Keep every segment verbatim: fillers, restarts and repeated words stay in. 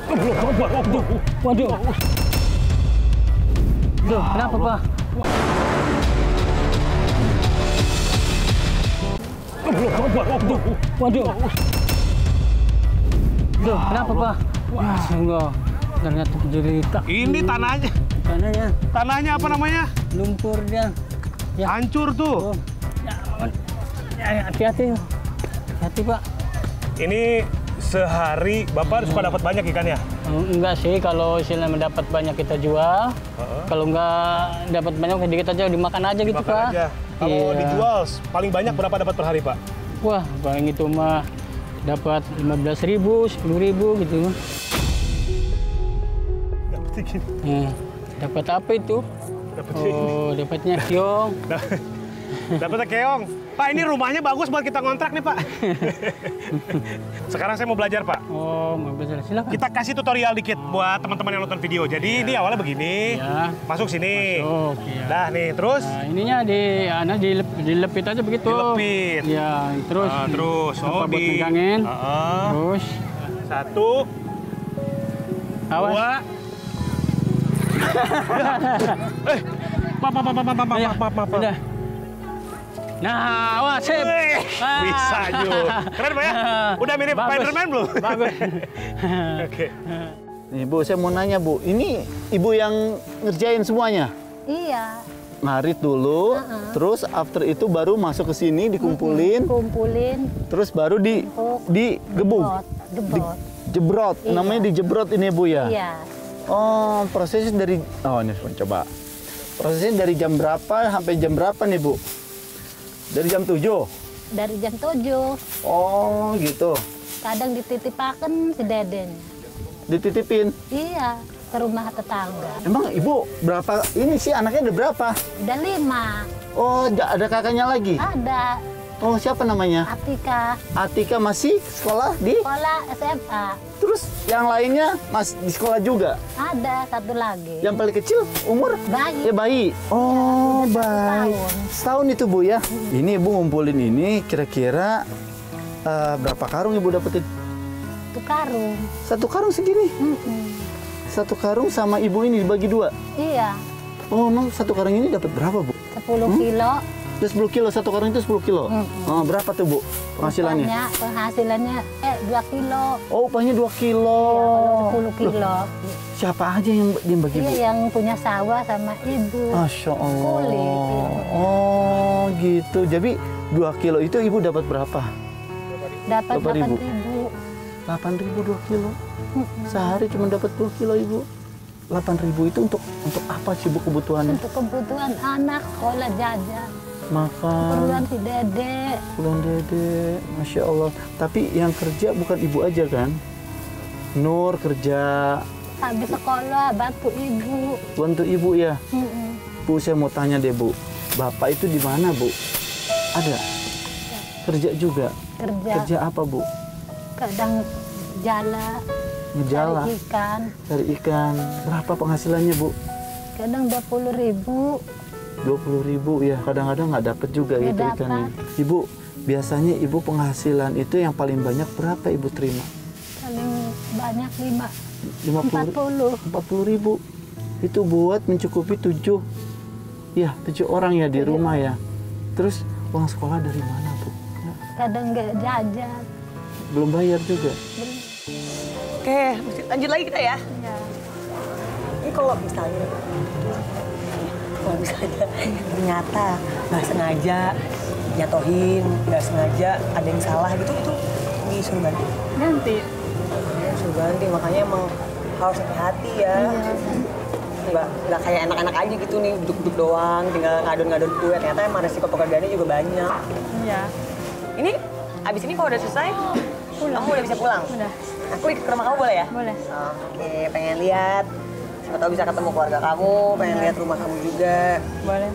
Waduh, waduh. Duh, kenapa, Pak? Waduh, waduh. Duh, kenapa, Pak? Wah, sungguh. Ternyata penjelita. Ini tanahnya. Tanahnya. Tanahnya apa namanya? Lumpur dia. Ya. Hancur tuh. Oh. Ya, hati-hati. Hati, Pak. Ini sehari Bapak suka dapat banyak ikannya? Enggak sih, kalau istilahnya mendapat banyak kita jual. Uh-huh. Kalau enggak dapat banyak sedikit aja dimakan aja gitu, dimakan Pak. Aja. Kalau iya. dijual paling banyak berapa dapat per hari, Pak? Wah, paling itu mah dapat lima belas ribu, sepuluh ribu gitu. Hmm, dapat apa itu? Dapat oh, dapatnya keong. Dapatnya keong. Pak, ini rumahnya bagus buat kita ngontrak nih, Pak. Sekarang saya mau belajar, Pak. Oh, mau belajar. Silakan. Kita kasih tutorial dikit buat teman-teman yang nonton video. Jadi ya. Ini awalnya begini. Ya. Masuk sini. Masuk, ya. Nah, nih, terus? Nah, ininya di anak dilep, dilepit aja begitu. Dilepit. Ya, terus. Uh, terus. Oh, buat di megangin. Uh -uh. Terus. Satu. Awas. Dua. eh, maaf, maaf, maaf, maaf, maaf, maaf, maaf. Udah. Nah, wah, sip. Ah. Bisa, Ju. Keren, Pak ya? Udah mirip Spiderman belum? Bagus. Oke. Nih, Bu, saya mau nanya, Bu. Ini Ibu yang ngerjain semuanya? Iya. Ngarit dulu, uh -uh. terus after itu baru masuk ke sini, dikumpulin. Uh -uh. Kumpulin. Terus baru di digebuk. Gebrot. Jebrot. Iya. Namanya dijebrot ini, Bu, ya? Iya. Oh, prosesnya dari... Oh, ini coba. Prosesnya dari jam berapa sampai jam berapa nih, Bu? Dari jam tujuh? Dari jam tujuh. Oh, gitu. Kadang dititipakan si Deden. Dititipin? Iya, ke rumah tetangga. Emang Ibu berapa? Ini sih anaknya ada berapa? Udah lima. Oh, ada kakaknya lagi? Ada. Oh, siapa namanya? Atika. Atika masih sekolah di? Sekolah S M A. Terus yang lainnya masih di sekolah juga? Ada, satu lagi. Yang paling kecil umur? Bayi. Ya, bayi. Oh, ya, bayi. Setahun. Setahun itu, Bu, ya? Hmm. Ini Ibu ngumpulin ini kira-kira uh, berapa karung Ibu dapetin? Satu karung. Satu karung segini? Mm -mm. Satu karung sama Ibu ini dibagi dua? Iya. Oh, emang satu karung ini dapat berapa, Bu? Sepuluh hmm? kilo. Itu sepuluh kilo, satu karung itu sepuluh kilo? Hmm. Oh, berapa tuh, Bu, penghasilannya? Upahnya, penghasilannya eh dua kilo. Oh, upahnya dua kilo. Iya, kalau sepuluh kilo. Loh, siapa aja yang, yang bagi, Bu? Iya, yang punya sawah sama ibu. Masya Allah. Kulit. Oh, gitu. Jadi dua kilo itu Ibu dapat berapa? Dapat delapan ribu. delapan ribu dua kilo. Sehari cuma dapat dua kilo, Ibu. delapan ribu itu untuk untuk apa sih, Bu, kebutuhannya? Untuk kebutuhan anak, sekolah, jajan. Makan. Keperluan si Dede. Keperluan Dede, Masya Allah. Tapi yang kerja bukan Ibu aja kan? Nur kerja. Habis sekolah, bantu ibu. Bantu Ibu ya? Mm-mm. Bu, saya mau tanya deh, Bu. Bapak itu di mana, Bu? Ada? Kerja juga? Kerja. Kerja apa, Bu? Kadang jala. Ngejala. Cari ikan. Cari ikan. Berapa penghasilannya, Bu? Kadang dua puluh ribu. dua puluh ribu ya, kadang-kadang nggak dapet juga Nggak gitu dapet. ikannya. Ibu, biasanya Ibu penghasilan itu yang paling banyak berapa Ibu terima? Paling banyak lima. lima puluh. Empat puluh. empat puluh ribu. Itu buat mencukupi tujuh, ya tujuh orang ya di Tujuh. rumah ya. Terus uang sekolah dari mana, Bu? Ya. Kadang nggak jajan. Belum bayar juga. Belum. Oke, lanjut lagi kita ya. Ya. Ini kalau misalnya, kalau misalnya ternyata nggak sengaja jatohin, nggak sengaja ada yang salah gitu, itu disuruh ganti. Ganti. Ya, suruh ganti, makanya emang harus hati-hati ya. Iya. Nggak, nggak kayak anak-anak aja gitu nih, duduk-duduk doang, tinggal ngadon-ngadon kue. Ternyata emang resiko pekerjaannya juga banyak. Iya. Ini, abis ini kalau udah selesai, Pulang. kamu udah bisa pulang? Udah. Aku ikut ke rumah kamu boleh ya? Boleh. Oke, pengen lihat. Siapa tahu bisa ketemu keluarga kamu, pengen lihat rumah kamu juga. Boleh.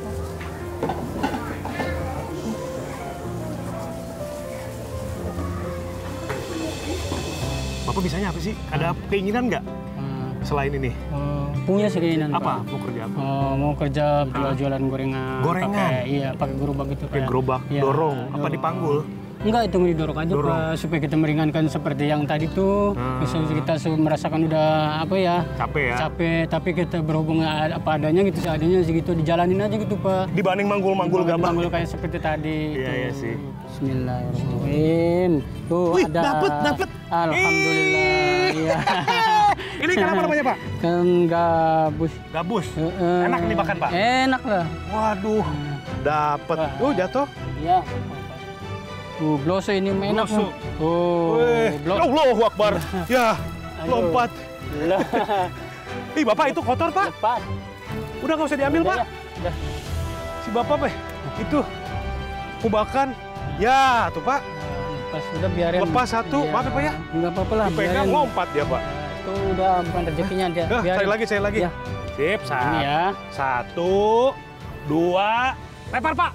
Bapak bisanya apa sih? Ada keinginan nggak Hmm. selain ini? Oh, punya sih keinginan, Apa? Pak. Mau kerja apa? Oh, mau kerja jual-jualan gorengan. Gorengan? Pakai, iya, pakai gerobak gitu. Kayak gerobak, iya, dorong, apa dipanggul? Enggak, itu didorong aja Dorong. Pak, supaya kita meringankan seperti yang tadi tuh. Hmm. Misalnya kita su- merasakan udah apa ya? Capek ya? Capek, tapi kita berhubung a- apa adanya gitu, seadanya segitu dijalanin aja gitu Pak. Dibanding manggul-manggul gampang. Manggul kayak seperti tadi. Iya, tuh. iya sih. Bismillahirrahmanirrahim. Tuh Wih, ada. dapet, dapet. Alhamdulillah. Iya. Ini kenapa namanya Pak? Kan gabus. Gabus. Heeh. Enak dimakan Pak? Enak lah. Waduh, dapet. Wah. Oh jatuh. Iya. Uh, bloso ini enak. Bloso. Oh, Wih, blo- Allahu Akbar. Ya, Aduh. lompat. Lah. Ih Bapak itu kotor Pak. Cepat. Udah nggak usah diambil Pak. Udah, ya. Udah. Si Bapak Pak, itu kubakan. Ya, tuh Pak. Lepas udah biarin. Lepas satu, Iya. maaf ya, Pak ya. Enggak apa-apa lah, Dipegang biarin. lompat dia Pak. Itu udah bukan rezekinya dia. Dah, biarin. saya lagi, saya lagi. Ya. Sip, Ini satu. ya. Satu, dua, lempar Pak.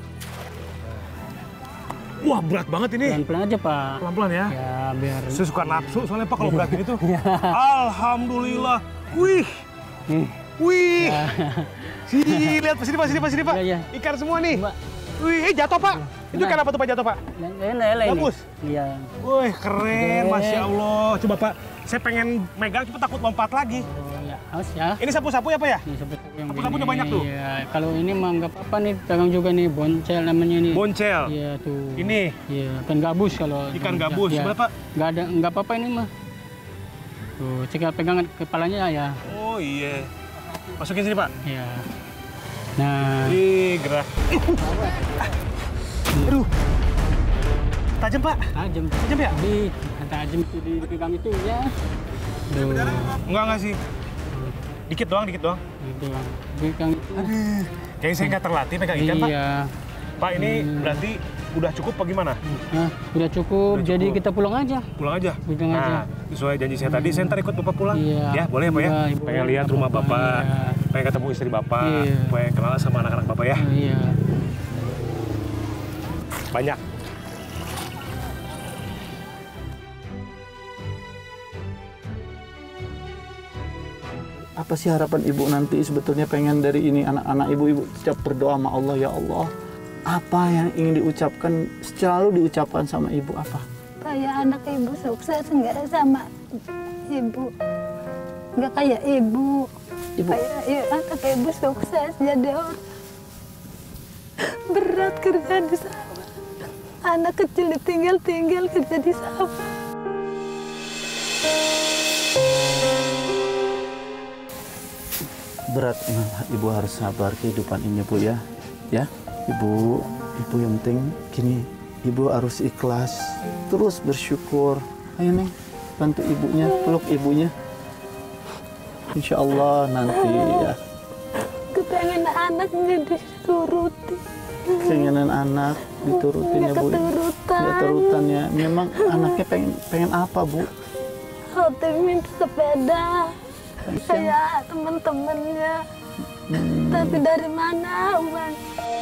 Wah, berat banget ini. Pelan-pelan aja, Pak. Pelan-pelan ya. Ya, biar. Saya suka nafsu soalnya Pak kalau berat ini tuh. Alhamdulillah. Wih. Nih. Wih. Ya. Sini, lihat sini Pak, sini Pak, sini Pak. Iya, iya. Ikan semua nih. Mbak. Wih, eh jatuh Pak. Itu Nah. ikan apa tuh Pak jatuh Pak? Enak, enak ini. Bagus. Iya. Wih, keren, Oke. Masya Allah. Coba Pak, saya pengen megang, cuma takut lompat lagi. Oh, ya. Awas ya. Ini sapu-sapu ya Pak ya? Ini seperti yang Sapu-sapunya begini. banyak tuh? Iya. Kalau ini mah nggak apa-apa nih, pegang juga nih, boncel namanya nih. Boncel. Iya tuh. Ini Iya, ikan gabus kalau. ikan gabus. Iya. Berapa? Nggak ada, nggak apa-apa ini mah. Tuh, tinggal pegangan kepalanya ya. Oh iya. Masukin sini Pak. Iya. Nah, Ih, gerak. Aduh. Tajam Pak. tajam. Tajam ya? Di, tajam itu di- dipegang itu ya. Tuh, Enggak, enggak sih. Dikit doang, dikit doang. gitu. Pegang itu. Kayaknya saya nggak terlatih pegang ikan Pak. Iya. Pak, ini Hmm. berarti udah cukup apa gimana? Nah, udah cukup. Udah Jadi cukup. kita pulang aja. Pulang aja. Pulang nah, aja. sesuai janji saya tadi, saya ntar ikut Bapak pulang. Iya. Ya, boleh ya Pak ya? Iya, Ibu. Pengen lihat rumah Bapak, Bapak, iya. pengen ketemu istri Bapak, Iya. pengen kenal sama anak-anak Bapak ya. Oh, iya. Banyak. Apa sih harapan ibu nanti sebetulnya pengen dari ini anak-anak ibu-ibu setiap berdoa sama Allah, ya Allah. Apa yang ingin diucapkan, selalu diucapkan sama ibu apa? Kayak anak ibu sukses nggak sama ibu. Nggak kayak ibu. Ibu. Kayak i- anak ibu sukses jadi orang. Berat kerja di sawah. Anak kecil ditinggal-tinggal kerja di sawah. Berat, memang ibu harus sabar kehidupan ini bu ya. Ya, ibu, ibu yang penting gini, ibu harus ikhlas, terus bersyukur. Ayo Neng, bantu ibunya, peluk ibunya. Insya Allah nanti ya, Kepengen anaknya dituruti. keinginan anak diturutin ya bu. Keturutan. Ya turutan ya. Memang anaknya pengen pengen apa bu? Waktu minta sepeda. Kayak teman-temannya. Tapi dari mana uang?